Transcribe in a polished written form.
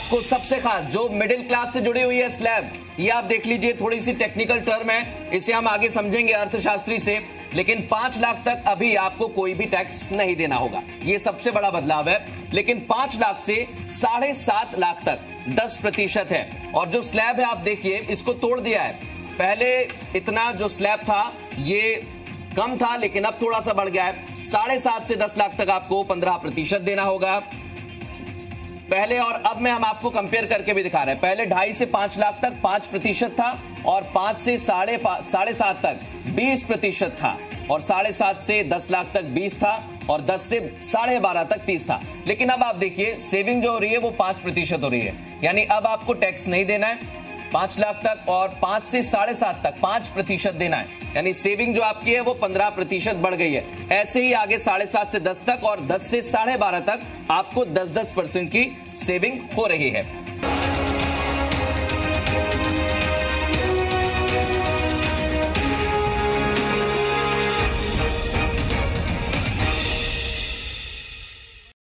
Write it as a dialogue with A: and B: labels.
A: आपको सबसे खास जो मिडिल क्लास से जुड़ी हुई है स्लैब, ये आप देख लीजिए, थोड़ी सी टेक्निकल टर्म है, इसे हम आगे समझेंगे अर्थशास्त्री से, लेकिन 5 लाख तक अभी आपको कोई भी टैक्स नहीं देना होगा, ये सबसे बड़ा बदलाव है। लेकिन 5 लाख से 7.5 लाख तक 10% है। और जो स्लैब है आप देखिए, इसको तोड़ दिया है। पहले इतना जो स्लैब था ये कम था, लेकिन अब थोड़ा सा बढ़ गया है। 7.5 से 10 लाख तक आपको 15% देना होगा पहले, और अब में हम आपको कंपेयर करके भी दिखा रहे हैं। पहले 2.5 से 5 लाख तक 5% था, और 5 से 7.5 तक 20% था, और 7.5 से 10 लाख तक 20 था, और 10 से 12.5 तक 30 था। लेकिन अब आप देखिए सेविंग जो हो रही है वो 5% हो रही है, यानी अब आपको टैक्स नहीं देना है 5 लाख तक, और 5 से 7.5 तक 5% देना है, यानी सेविंग जो आपकी है वो 15% बढ़ गई है। ऐसे ही आगे 7.5 से 10 तक और 10 से 12.5 तक आपको 10% की सेविंग हो रही है।